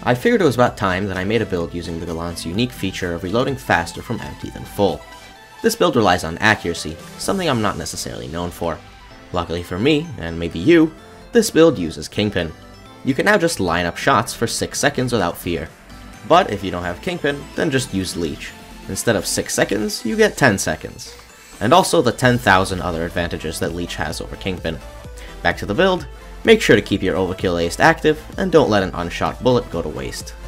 I figured it was about time that I made a build using the Gallant's unique feature of reloading faster from empty than full. This build relies on accuracy, something I'm not necessarily known for. Luckily for me, and maybe you, this build uses Kingpin. You can now just line up shots for 6 seconds without fear. But if you don't have Kingpin, then just use Leech. Instead of 6 seconds, you get 10 seconds. And also the 10,000 other advantages that Leech has over Kingpin. Back to the build, make sure to keep your overkill ace active, and don't let an unshot bullet go to waste.